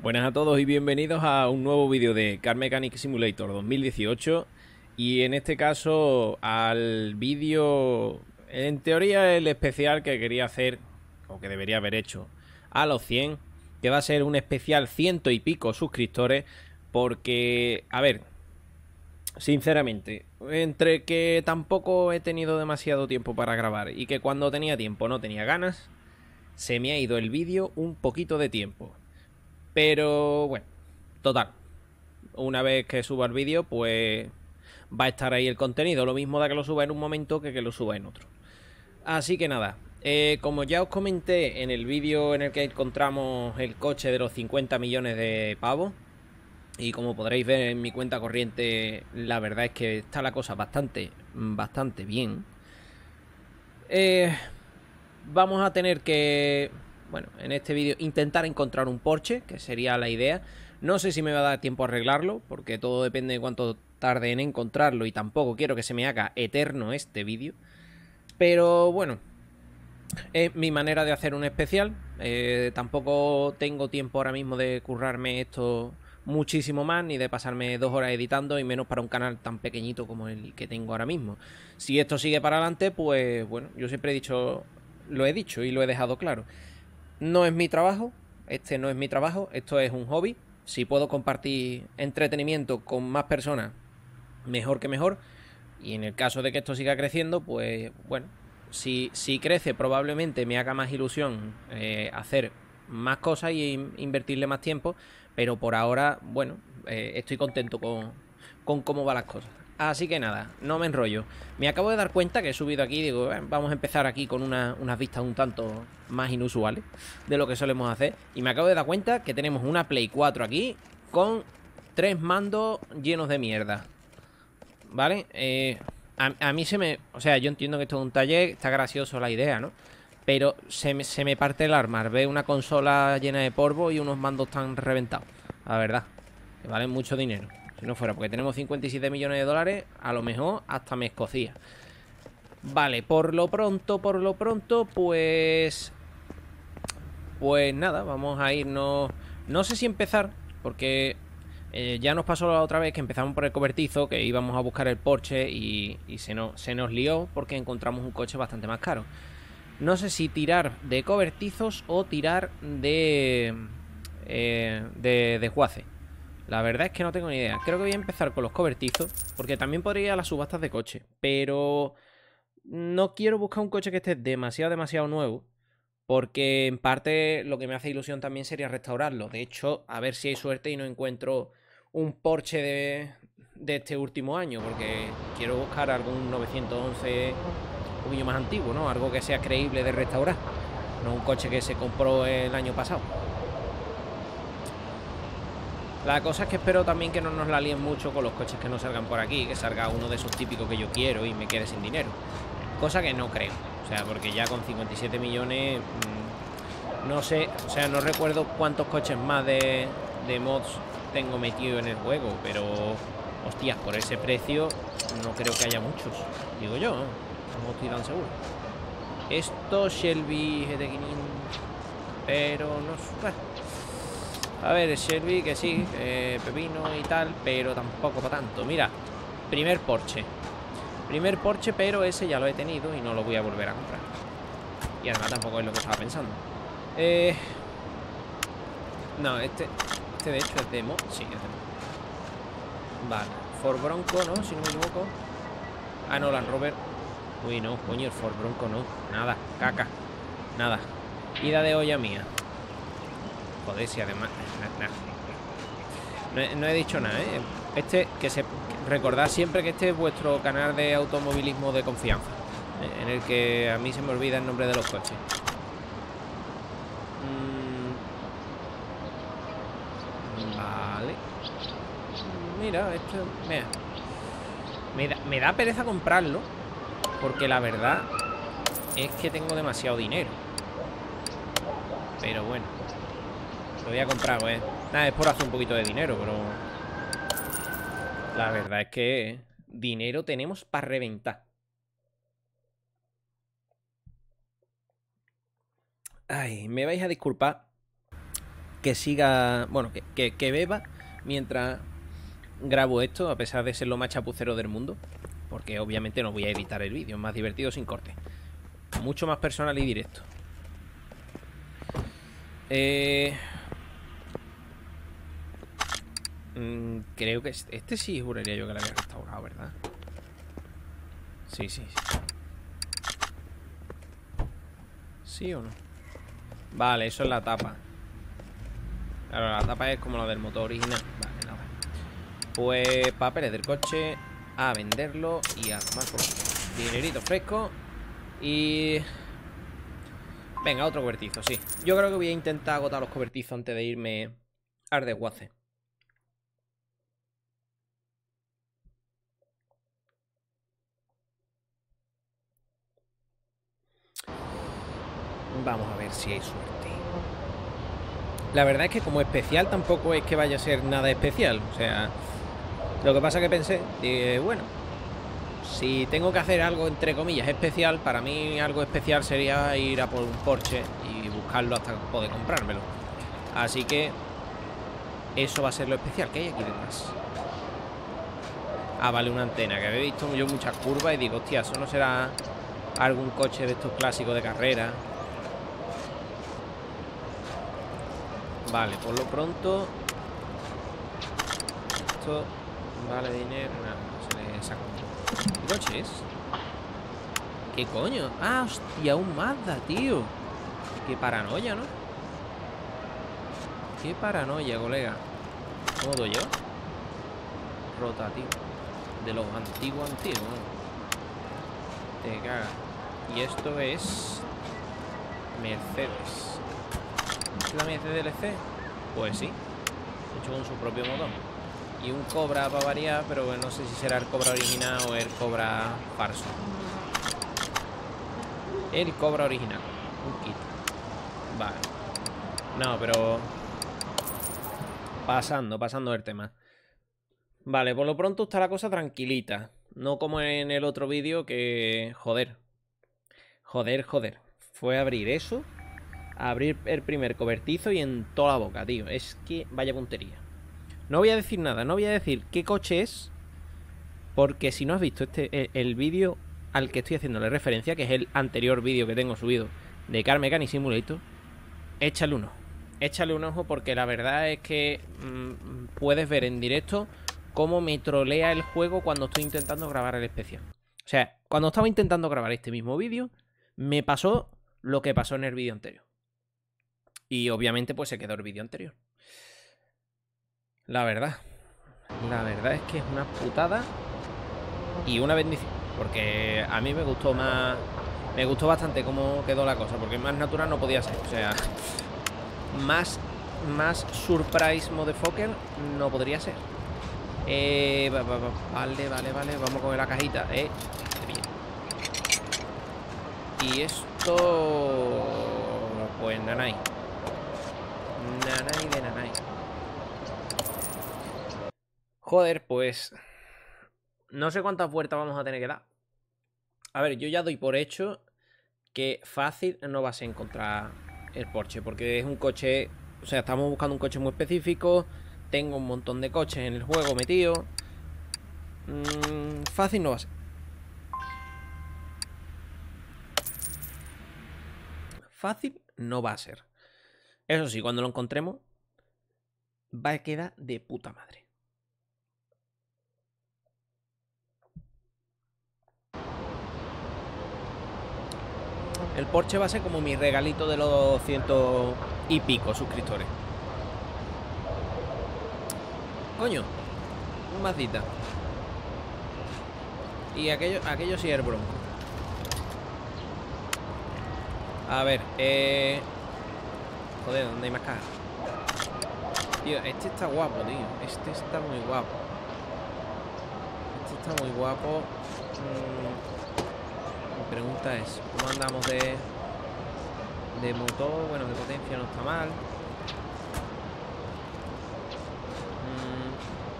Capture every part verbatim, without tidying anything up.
Buenas a todos y bienvenidos a un nuevo vídeo de Car Mechanic Simulator dos mil dieciocho. Y en este caso al vídeo, en teoría el especial que quería hacer, o que debería haber hecho, a los cien, que va a ser un especial ciento y pico suscriptores. Porque, a ver, sinceramente, entre que tampoco he tenido demasiado tiempo para grabar y que cuando tenía tiempo no tenía ganas, se me ha ido el vídeo un poquito de tiempo. Pero bueno, total, una vez que suba el vídeo, pues va a estar ahí el contenido. Lo mismo da que lo suba en un momento que que lo suba en otro. Así que nada, eh, como ya os comenté en el vídeo en el que encontramos el coche de los cincuenta millones de pavos, y como podréis ver en mi cuenta corriente, la verdad es que está la cosa bastante, bastante bien. Eh, vamos a tener que, bueno, en este vídeo intentar encontrar un Porsche, que sería la idea. No sé si me va a dar tiempo a arreglarlo, porque todo depende de cuánto tarde en encontrarlo y tampoco quiero que se me haga eterno este vídeo. Pero bueno, es mi manera de hacer un especial. Eh, tampoco tengo tiempo ahora mismo de currarme esto muchísimo más, ni de pasarme dos horas editando, y menos para un canal tan pequeñito como el que tengo ahora mismo. Si esto sigue para adelante, pues bueno, yo siempre he dicho, lo he dicho y lo he dejado claro. No es mi trabajo, este no es mi trabajo, esto es un hobby. Si puedo compartir entretenimiento con más personas, mejor que mejor. Y en el caso de que esto siga creciendo, pues bueno, si, si crece probablemente me haga más ilusión eh, hacer más cosas y invertirle más tiempo. Pero por ahora, bueno, eh, estoy contento con, con cómo van las cosas. Así que nada, no me enrollo. Me acabo de dar cuenta que he subido aquí, digo, eh, vamos a empezar aquí con una, unas vistas un tanto más inusuales de lo que solemos hacer. Y me acabo de dar cuenta que tenemos una Play cuatro aquí con tres mandos llenos de mierda. ¿Vale? Eh, a, a mí se me... O sea, yo entiendo que esto es un taller, está gracioso la idea, ¿no? Pero se me, se me parte el arma. Ve una consola llena de polvo y unos mandos tan reventados. La verdad, que valen mucho dinero. Si no fuera porque tenemos cincuenta y siete millones de dólares, a lo mejor hasta me escocía. Vale, por lo pronto, por lo pronto, pues... Pues nada, vamos a irnos... No sé si empezar, porque eh, ya nos pasó la otra vez que empezamos por el cobertizo, que íbamos a buscar el Porsche y, y se, nos, se nos lió porque encontramos un coche bastante más caro. No sé si tirar de cobertizos o tirar de... Eh, de, de Juace. La verdad es que no tengo ni idea. Creo que voy a empezar con los cobertizos, porque también podría ir a las subastas de coche. Pero no quiero buscar un coche que esté demasiado, demasiado nuevo, porque en parte lo que me hace ilusión también sería restaurarlo. De hecho, a ver si hay suerte y no encuentro un Porsche de, de este último año, porque quiero buscar algún novecientos once un poquillo más antiguo, ¿no? Algo que sea creíble de restaurar, no un coche que se compró el año pasado. La cosa es que espero también que no nos la líen mucho con los coches que no salgan por aquí, que salga uno de esos típicos que yo quiero y me quede sin dinero. Cosa que no creo. O sea, porque ya con cincuenta y siete millones... Mmm, no sé, o sea, no recuerdo cuántos coches más de, de mods tengo metido en el juego, pero... Hostias, por ese precio no creo que haya muchos. Digo yo, ¿no? No estoy tan seguro. Esto Shelby G T quinientos... Pero no sé... Bueno. A ver, Shelby que sí, eh, pepino y tal, pero tampoco para tanto. Mira, primer Porsche. Primer Porsche, pero ese ya lo he tenido y no lo voy a volver a comprar. Y además tampoco es lo que estaba pensando. Eh... No, este... Este de hecho es demo. Sí, es demo. Vale. Ford Bronco, ¿no? Si no me equivoco. Ah, no, Land Rover. Uy, no, coño, el Ford Bronco no. Nada, caca. Nada. Ida de olla mía. Joder, si además... No he, no he dicho nada, ¿eh? Este, que se... Recordad siempre que este es vuestro canal de automovilismo de confianza, en el que a mí se me olvida el nombre de los coches. Mm, vale. Mira, esto... Mira. Me da, me da pereza comprarlo, porque la verdad es que tengo demasiado dinero. Pero bueno, lo voy a comprar, ¿eh? Nada, es por hacer un poquito de dinero, pero... La verdad es que dinero tenemos para reventar. Ay, me vais a disculpar, que siga, bueno, que, que, que beba mientras grabo esto, a pesar de ser lo más chapucero del mundo, porque obviamente no voy a editar el vídeo, es más divertido sin corte, mucho más personal y directo. Eh... Mm, creo que este, este sí juraría yo que lo había restaurado, ¿verdad? Sí, sí, sí. ¿Sí o no? Vale, eso es la tapa. Claro, la tapa es como la del motor original. Vale, nada. Pues papeles del coche, a venderlo y a tomar por dinerito fresco. Y... venga, otro cobertizo, sí. Yo creo que voy a intentar agotar los cobertizos antes de irme al desguace. Vamos a ver si hay suerte. La verdad es que como especial tampoco es que vaya a ser nada especial. O sea, lo que pasa que pensé, eh, bueno, si tengo que hacer algo entre comillas especial, para mí algo especial sería ir a por un Porsche y buscarlo hasta poder comprármelo. Así que eso va a ser lo especial. ¿Qué hay aquí detrás? Ah, vale, una antena, que había visto yo muchas curvas y digo, hostia, eso no será algún coche de estos clásicos de carrera. Vale, por lo pronto esto vale dinero. Nada, no se le saca. ¿Qué coche es? ¿Qué coño? Ah, hostia, un Mazda, tío. Qué paranoia, ¿no? Qué paranoia, colega. ¿Cómo doy yo? Rotativo. De los antiguos antiguos, ¿no? Te cagas. Y esto es Mercedes. ¿Es la Mercedes L C? Pues sí. Hecho con su propio motor. Y un Cobra para variar, pero no sé si será el Cobra original o el Cobra falso. El Cobra original. Un kit. Vale. No, pero... Pasando, pasando el tema. Vale, por lo pronto está la cosa tranquilita. No como en el otro vídeo que... Joder. Joder, joder. Fue a abrir eso... abrir el primer cobertizo y en toda la boca, tío. Es que vaya puntería. No voy a decir nada, no voy a decir qué coche es, porque si no has visto este el, el vídeo al que estoy haciéndole referencia, que es el anterior vídeo que tengo subido de Car Mechanic Simulator, échale un ojo. Échale un ojo porque la verdad es que mmm, puedes ver en directo cómo me trolea el juego cuando estoy intentando grabar el especial. O sea, cuando estaba intentando grabar este mismo vídeo, me pasó lo que pasó en el vídeo anterior. Y obviamente pues se quedó el vídeo anterior. La verdad. La verdad es que es una putada y una bendición. Porque a mí me gustó más... Me gustó bastante cómo quedó la cosa. Porque más natural no podía ser. O sea... Más... Más surprise motherfucker no podría ser. Eh... Vale, vale, vale. Vamos a coger la cajita. Eh... Y esto... Pues nanay. Nanay de nanay. Joder, pues... No sé cuántas vueltas vamos a tener que dar. A ver, yo ya doy por hecho que fácil no vas a encontrar el Porsche. Porque es un coche... O sea, estamos buscando un coche muy específico. Tengo un montón de coches en el juego metido. Mm, fácil no va a ser. Fácil no va a ser. Eso sí, cuando lo encontremos va a quedar de puta madre. El Porsche va a ser como mi regalito de los ciento y pico suscriptores. Coño, un Mazdita. Y aquello, aquello sí es el Bronco. A ver, eh... Joder, ¿dónde hay más cajas? Tío, este está guapo, tío. Este está muy guapo. Este está muy guapo. Mm... Mi pregunta es, ¿cómo andamos de... de motor? Bueno, de potencia no está mal. Mm...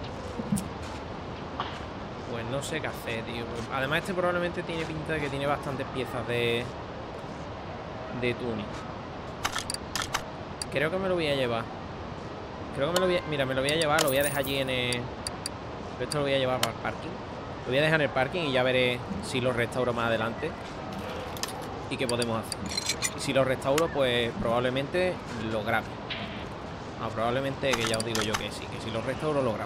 Pues no sé qué hacer, tío. Además este probablemente tiene pinta de que tiene bastantes piezas de... de tuning. Creo que me lo voy a llevar. Creo que me lo voy a... Mira, me lo voy a llevar, lo voy a dejar allí en el... Esto lo voy a llevar para el parking. Lo voy a dejar en el parking y ya veré si lo restauro más adelante. ¿Y qué podemos hacer? Y si lo restauro, pues probablemente lo grabe. No, probablemente, que ya os digo yo que sí, que si lo restauro lo grabo.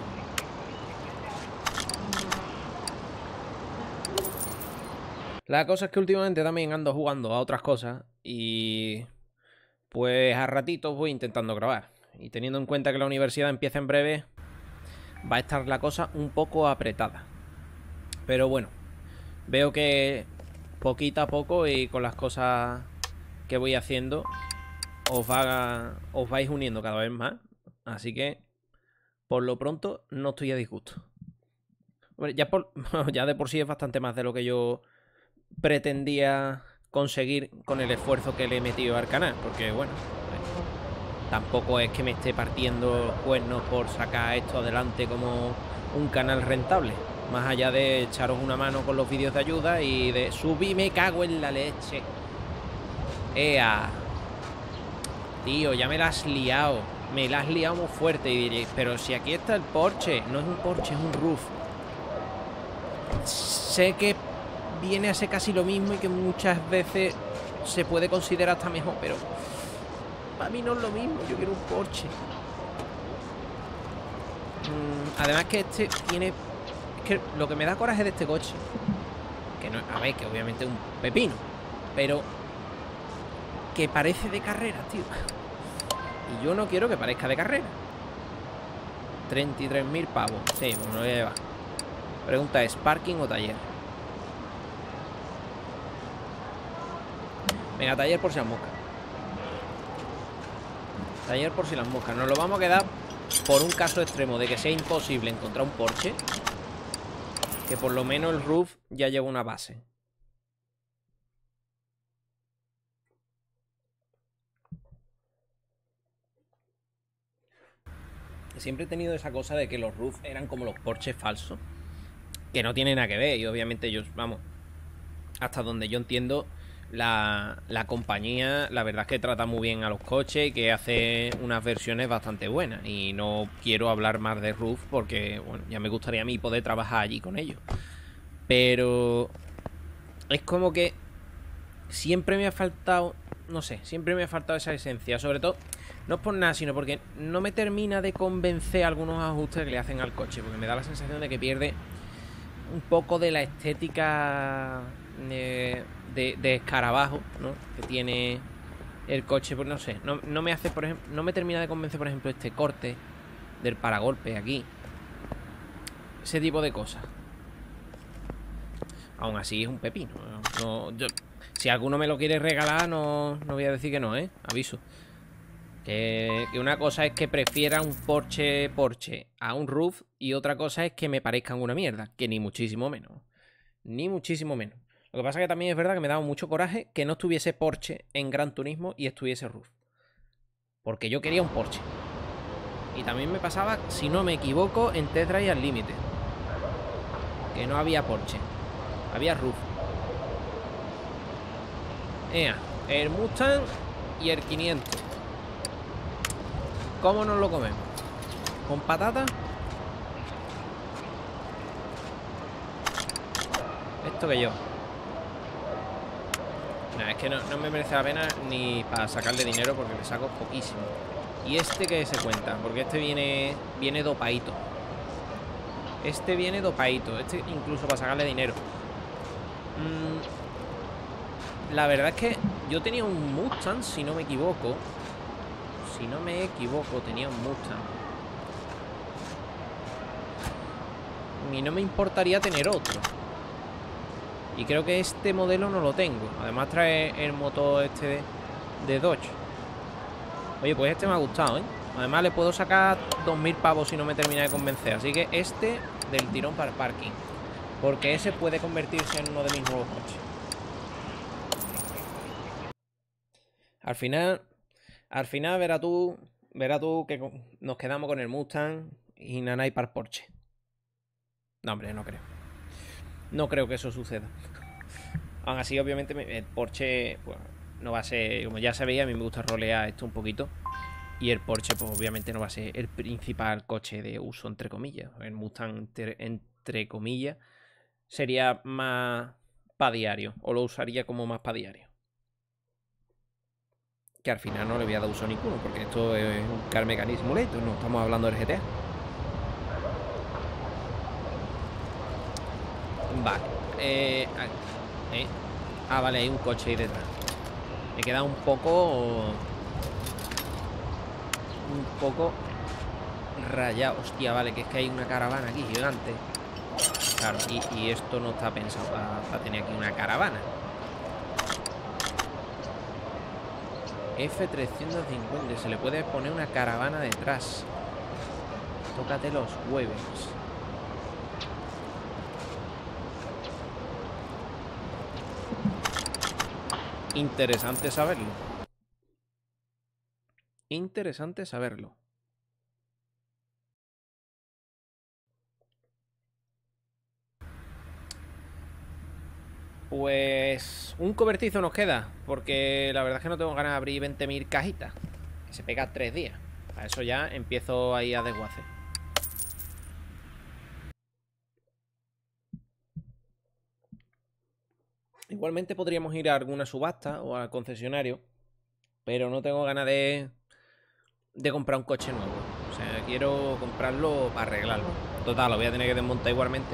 La cosa es que últimamente también ando jugando a otras cosas y pues a ratitos voy intentando grabar. Y teniendo en cuenta que la universidad empieza en breve, va a estar la cosa un poco apretada. Pero bueno, veo que poquito a poco y con las cosas que voy haciendo os, va, os vais uniendo cada vez más. Así que por lo pronto no estoy a disgusto. Hombre, ya, por, ya de por sí es bastante más de lo que yo pretendía conseguir con el esfuerzo que le he metido al canal. Porque bueno, tampoco es que me esté partiendo cuernos por sacar esto adelante como un canal rentable. Más allá de echaros una mano con los vídeos de ayuda y de subir, me cago en la leche. Ea. Tío, ya me la has liado. Me la has liado muy fuerte. Y diréis, pero si aquí está el Porsche. No es un Porsche, es un roof. Sé que viene a ser casi lo mismo y que muchas veces se puede considerar hasta mejor, pero para mí no es lo mismo. Yo quiero un Porsche. mm, Además que este tiene... Es que lo que me da coraje de este coche, que no, a ver, que obviamente es un pepino, pero que parece de carrera, tío. Y yo no quiero que parezca de carrera. treinta y tres mil pavos. Sí, pues me lo voy a llevar. Pregunta es, ¿parking o taller? Venga, taller por si las moscas. Taller por si las moscas. Nos lo vamos a quedar por un caso extremo de que sea imposible encontrar un Porsche. Que por lo menos el roof ya lleva una base. Siempre he tenido esa cosa de que los roofs eran como los Porsches falsos. Que no tienen nada que ver. Y obviamente ellos, vamos, hasta donde yo entiendo, la, la compañía, la verdad es que trata muy bien a los coches y que hace unas versiones bastante buenas. Y no quiero hablar más de roof porque, bueno, ya me gustaría a mí poder trabajar allí con ellos. Pero es como que siempre me ha faltado, no sé, siempre me ha faltado esa esencia. Sobre todo, no es por nada, sino porque no me termina de convencer algunos ajustes que le hacen al coche. Porque me da la sensación de que pierde un poco de la estética de, de, de escarabajo, ¿no?, que tiene el coche. Pues no sé, no, no me hace, por ejemplo, no me termina de convencer, por ejemplo, este corte del paragolpe aquí. Ese tipo de cosas. Aún así es un pepino. No, yo, si alguno me lo quiere regalar, no, no voy a decir que no, ¿eh? Aviso. Que, que una cosa es que prefiera un Porsche Porsche a un roof y otra cosa es que me parezcan una mierda. Que ni muchísimo menos. Ni muchísimo menos. Lo que pasa es que también es verdad que me daba mucho coraje que no estuviese Porsche en Gran Turismo y estuviese roof. Porque yo quería un Porsche. Y también me pasaba, si no me equivoco, en Test Drive al límite. Que no había Porsche. Había roof. Ea, el Mustang y el quinientos. ¿Cómo nos lo comemos? ¿Con patata? Esto que yo. Nah, es que no, no me merece la pena ni para sacarle dinero porque le saco poquísimo. ¿Y este qué se cuenta? Porque este viene, viene dopadito. Este viene dopadito. Este incluso para sacarle dinero. Mm, la verdad es que yo tenía un Mustang, si no me equivoco. Si no me equivoco, tenía un Mustang. Y no me importaría tener otro. Y creo que este modelo no lo tengo. Además trae el motor este de, de Dodge. Oye, pues este me ha gustado, ¿eh? Además le puedo sacar dos mil pavos si no me termina de convencer. Así que este del tirón para el parking. Porque ese puede convertirse en uno de mis nuevos coches. Al final... Al final verás tú, verás tú que nos quedamos con el Mustang y Nanay para el Porsche. No, hombre, no creo. No creo que eso suceda. Aún así, obviamente, el Porsche pues, no va a ser... Como ya se veía, a mí me gusta rolear esto un poquito. Y el Porsche, pues obviamente no va a ser el principal coche de uso, entre comillas. El Mustang, entre, entre comillas, sería más para diario. O lo usaría como más para diario. Que al final no le voy a dar uso a ninguno, porque esto es un Car Mechanic Simulator, no estamos hablando del G T A. Vale. Eh, eh. Ah, vale, hay un coche ahí detrás. Me queda un poco... Un poco rayado. Hostia, vale, que es que hay una caravana aquí gigante. Claro, y, y esto no está pensado para, para tener aquí una caravana. F trescientos cincuenta, se le puede poner una caravana detrás. Tócate los huevos. Interesante saberlo. Interesante saberlo. Pues un cobertizo nos queda, porque la verdad es que no tengo ganas de abrir veinte mil cajitas. Que se pega tres días. A eso ya empiezo ahí a desguace. Igualmente podríamos ir a alguna subasta o al concesionario, pero no tengo ganas de, de comprar un coche nuevo. O sea, quiero comprarlo para arreglarlo. Total, lo voy a tener que desmontar igualmente.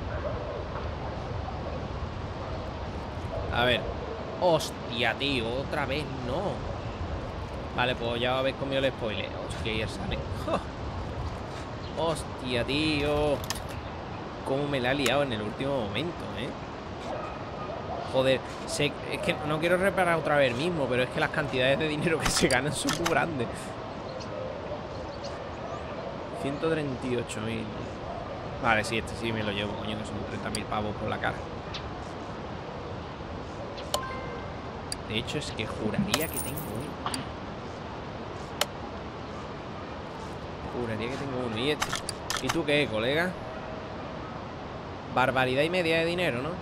A ver. Hostia, tío, otra vez no. Vale, pues ya habéis comido el spoiler. Hostia, y el sale. ¡Oh! Hostia, tío. Cómo me la ha liado en el último momento, ¿eh? Joder, sé, es que no quiero reparar otra vez mismo, pero es que las cantidades de dinero que se ganan son muy grandes. ciento treinta y ocho mil. Vale, sí, este sí me lo llevo, coño, que son treinta mil pavos por la cara. De hecho, es que juraría que tengo uno. Juraría que tengo uno. ¿Y este? ¿Y tú qué, colega? Barbaridad y media de dinero, ¿no?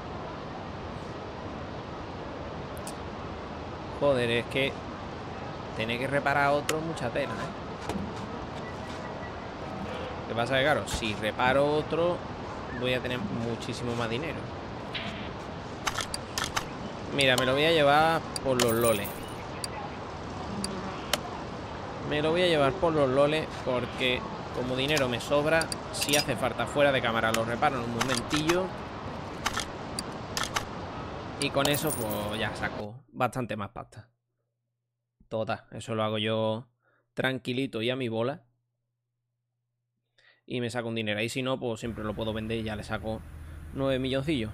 Joder, es que tener que reparar otro, mucha tela, ¿eh? ¿Qué pasa? Que claro, si reparo otro, voy a tener muchísimo más dinero. Mira, me lo voy a llevar por los loles. Me lo voy a llevar por los loles porque como dinero me sobra, si hace falta fuera de cámara lo reparo en un momentillo. Y con eso pues ya saco bastante más pasta. Total, eso lo hago yo tranquilito y a mi bola. Y me saco un dinero. Y si no, pues siempre lo puedo vender y ya le saco nueve milloncillos.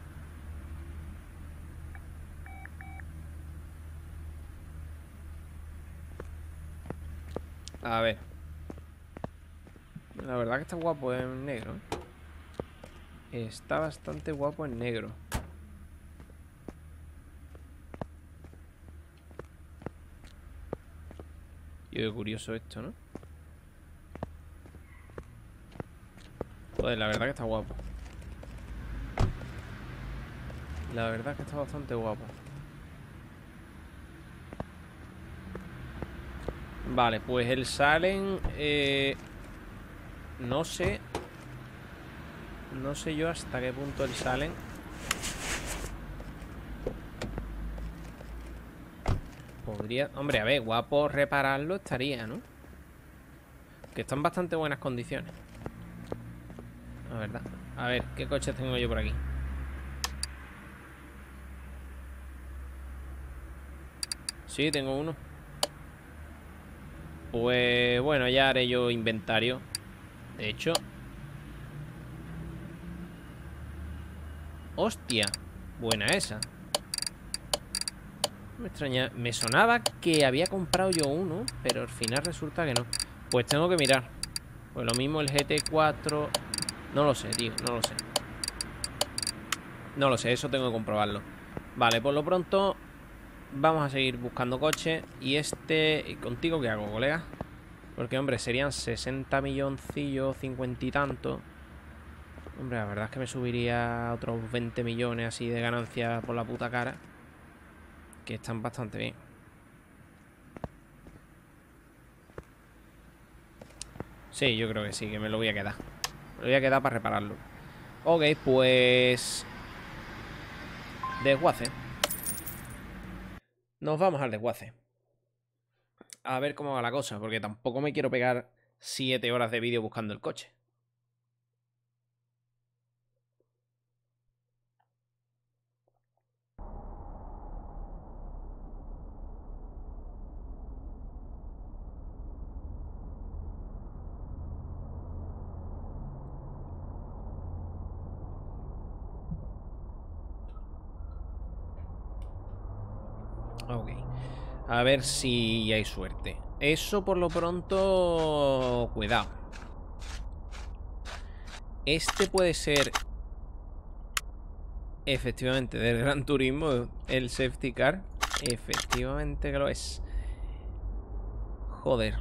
A ver. La verdad que está guapo en negro. Está bastante guapo en negro. Y qué curioso esto, ¿no? Joder, la verdad que está guapo. La verdad que está bastante guapo. Vale, pues el Salem eh, no sé. No sé yo hasta qué punto el Salem podría... Hombre, a ver, guapo repararlo estaría, ¿no? Que está en bastante buenas condiciones. La verdad. A ver, ¿qué coches tengo yo por aquí? Sí, tengo uno. Pues bueno, ya haré yo inventario. De hecho... ¡Hostia! Buena esa. Me extraña. Me sonaba que había comprado yo uno, pero al final resulta que no. Pues tengo que mirar. Pues lo mismo el G T cuatro... No lo sé, tío, no lo sé. No lo sé, eso tengo que comprobarlo. Vale, por lo pronto vamos a seguir buscando coches. Y este... ¿Contigo qué hago, colega? Porque, hombre, serían sesenta milloncillos, cincuenta y tanto. Hombre, la verdad es que me subiría otros veinte millones así de ganancias por la puta cara. Que están bastante bien. Sí, yo creo que sí, que me lo voy a quedar. Me lo voy a quedar para repararlo. Ok, pues... Desguace. Nos vamos al desguace. A ver cómo va la cosa, porque tampoco me quiero pegar siete horas de vídeo buscando el coche. Ok. A ver si hay suerte. Eso por lo pronto... Cuidado. Este puede ser... Efectivamente, del Gran Turismo, el safety car. Efectivamente que lo es. Joder.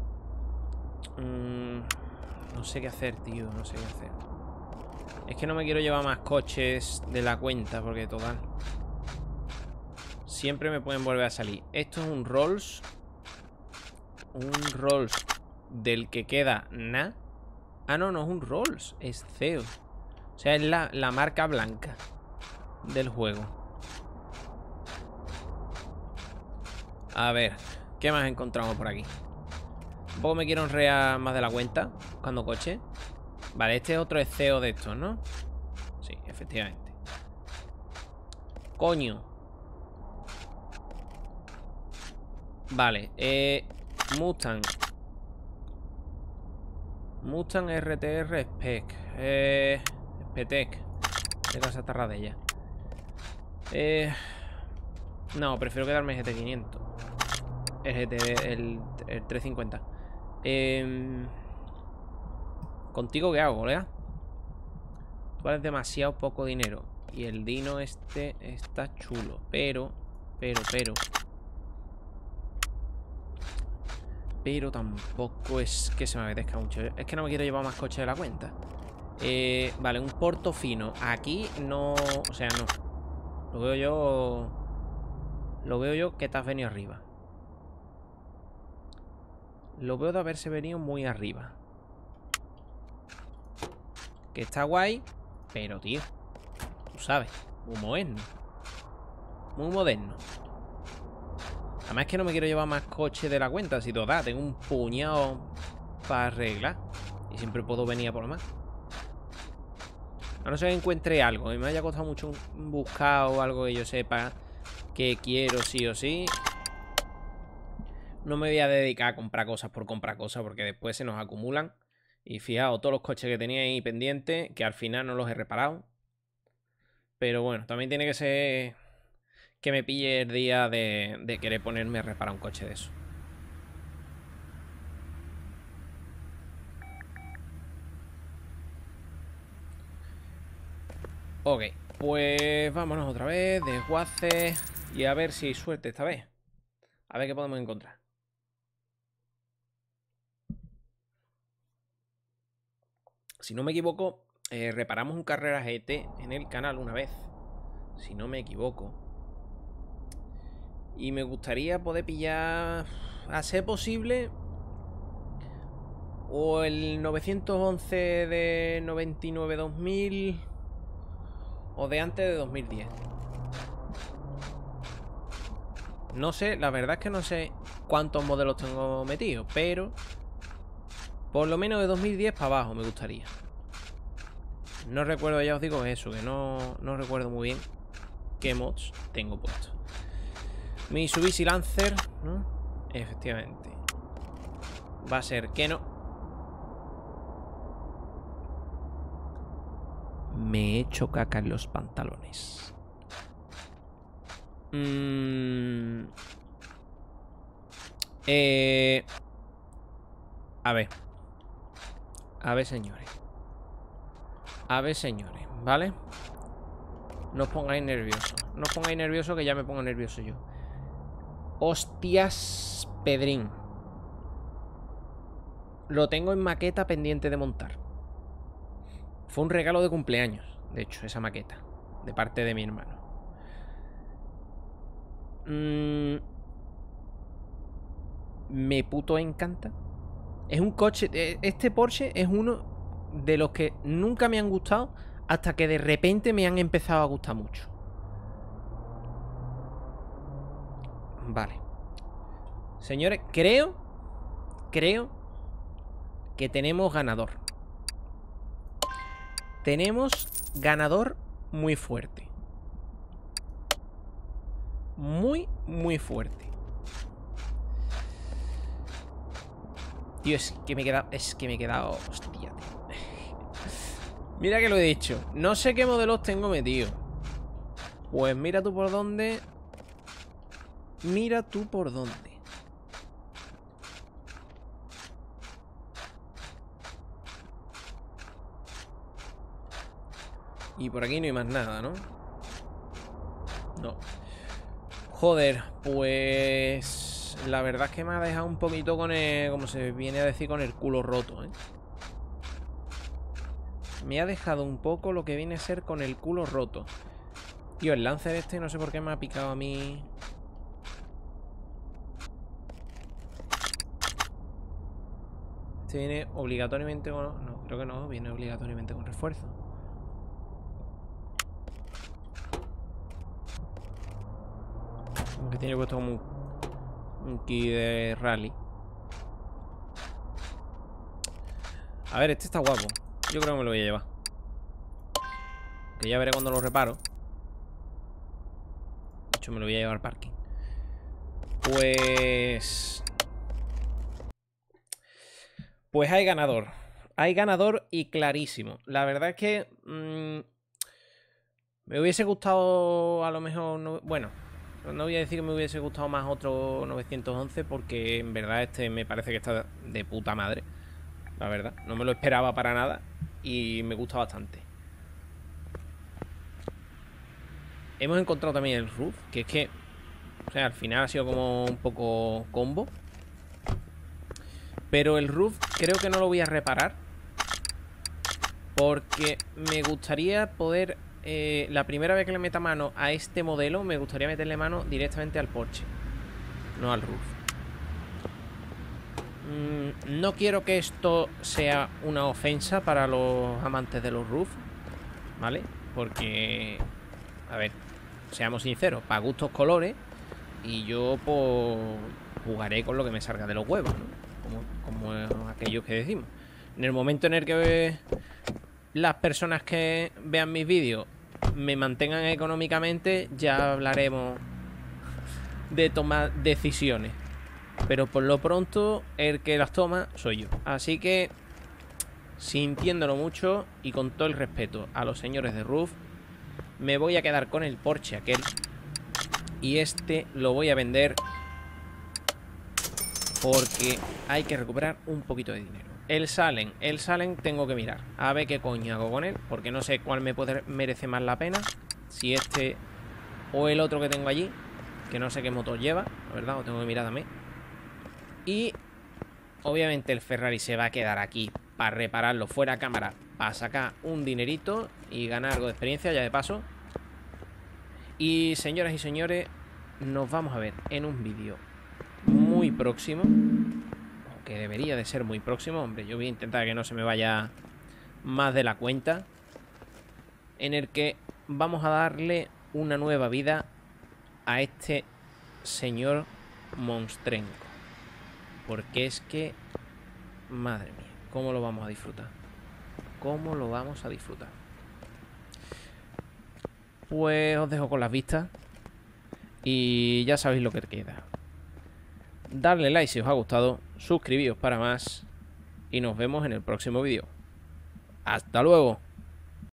Mm, no sé qué hacer, tío. No sé qué hacer. Es que no me quiero llevar más coches de la cuenta, porque total... Siempre me pueden volver a salir. Esto es un Rolls. Un Rolls del que queda nada. Ah, no, no es un Rolls. Es C E O. O sea, es la, la marca blanca del juego. A ver, ¿qué más encontramos por aquí? Un poco me quiero enrear más de la cuenta buscando coche. Vale, este es otro C E O de estos, ¿no? Sí, efectivamente. Coño. Vale, eh... Mustang. Mustang R T R Spec. Eh... Spetec. De casa tarradella. Eh... No, prefiero quedarme G T quinientos. El G T... El, el trescientos cincuenta. Eh... ¿Contigo qué hago, colega? Tú vales demasiado poco dinero. Y el Dino este está chulo. Pero, pero, pero... Pero tampoco es que se me apetezca mucho. Es que no me quiero llevar más coches de la cuenta. Eh, vale, un Portofino. Aquí no... O sea, no. Lo veo yo... Lo veo yo que te has venido arriba. Lo veo de haberse venido muy arriba. Que está guay. Pero, tío, tú sabes, muy moderno. Muy moderno. Además es que no me quiero llevar más coches de la cuenta. Si total, tengo un puñado para arreglar. Y siempre puedo venir a por más. A no ser que encuentre algo y me haya costado mucho buscar o algo que yo sepa que quiero sí o sí. No me voy a dedicar a comprar cosas por comprar cosas, porque después se nos acumulan. Y fijaos, todos los coches que tenía ahí pendientes, que al final no los he reparado. Pero bueno, también tiene que ser que me pille el día de, de querer ponerme a reparar un coche de eso. Ok, pues vámonos otra vez, desguace. Y a ver si hay suerte esta vez. A ver qué podemos encontrar. Si no me equivoco, eh, reparamos un Carrera G T en el canal una vez. Si no me equivoco. Y me gustaría poder pillar, a ser posible, o el novecientos once de noventa y nueve dos mil, o de antes de dos mil diez. No sé, la verdad es que no sé cuántos modelos tengo metidos, pero por lo menos de dos mil diez para abajo me gustaría. No recuerdo, ya os digo eso, que no, no recuerdo muy bien qué mods tengo puesto. Mitsubishi Lancer, ¿no? Efectivamente. Va a ser que no. Me he hecho caca en los pantalones. Mm. Eh... A ver. A ver, señores. A ver, señores, ¿vale? No os pongáis nerviosos. No os pongáis nerviosos, que ya me pongo nervioso yo. Hostias, Pedrín. Lo tengo en maqueta pendiente de montar. Fue un regalo de cumpleaños, de hecho, esa maqueta. De parte de mi hermano. Mm, me puto encanta. Es un coche... Este Porsche es uno de los que nunca me han gustado hasta que de repente me han empezado a gustar mucho. Vale. Señores, creo... Creo que tenemos ganador. Tenemos ganador muy fuerte. Muy, muy fuerte. Tío, es que me he quedado... Es que me he quedado... Hostia, tío. Mira que lo he dicho. No sé qué modelos tengo metido. Pues mira tú por dónde. Mira tú por dónde. Y por aquí no hay más nada, ¿no? No. Joder, pues... La verdad es que me ha dejado un poquito con el... Como se viene a decir, con el culo roto, ¿eh? Me ha dejado un poco lo que viene a ser con el culo roto. Tío, el Lancer este no sé por qué me ha picado a mí. Este viene obligatoriamente con... No, creo que no, viene obligatoriamente con refuerzo. Aunque tiene puesto como un, un key de rally. A ver, este está guapo. Yo creo que me lo voy a llevar. Que ya veré cuando lo reparo. De hecho, me lo voy a llevar al parking. Pues... Pues hay ganador. Hay ganador y clarísimo. La verdad es que... Mmm, me hubiese gustado a lo mejor... No, bueno, no voy a decir que me hubiese gustado más otro novecientos once porque en verdad este me parece que está de puta madre. La verdad, no me lo esperaba para nada y me gusta bastante. Hemos encontrado también el roof, que es que, o sea, al final ha sido como un poco combo. Pero el roof creo que no lo voy a reparar porque me gustaría poder, eh, la primera vez que le meta mano a este modelo, me gustaría meterle mano directamente al Porsche, no al roof. No quiero que esto sea una ofensa para los amantes de los roof, ¿vale? Porque, a ver, seamos sinceros, para gustos colores. Y yo, pues, jugaré con lo que me salga de los huevos, ¿no? Como, como aquellos que decimos. En el momento en el que las personas que vean mis vídeos me mantengan económicamente, ya hablaremos de tomar decisiones. Pero por lo pronto, el que las toma soy yo. Así que, sintiéndolo mucho y con todo el respeto a los señores de Roof, me voy a quedar con el Porsche aquel. Y este lo voy a vender porque hay que recuperar un poquito de dinero. El Salem, el Salem tengo que mirar a ver qué coño hago con él, porque no sé cuál me puede, merece más la pena. Si este o el otro que tengo allí, que no sé qué motor lleva, la verdad, lo tengo que mirar también. Y obviamente el Ferrari se va a quedar aquí para repararlo fuera de cámara, para sacar un dinerito y ganar algo de experiencia ya de paso. Y señoras y señores, nos vamos a ver en un vídeo muy próximo, que debería de ser muy próximo. Hombre, yo voy a intentar que no se me vaya más de la cuenta, en el que vamos a darle una nueva vida a este señor monstrenco. Porque es que, madre mía, ¿cómo lo vamos a disfrutar? ¿Cómo lo vamos a disfrutar? Pues os dejo con las vistas y ya sabéis lo que queda. Darle like si os ha gustado, suscribíos para más y nos vemos en el próximo vídeo. ¡Hasta luego!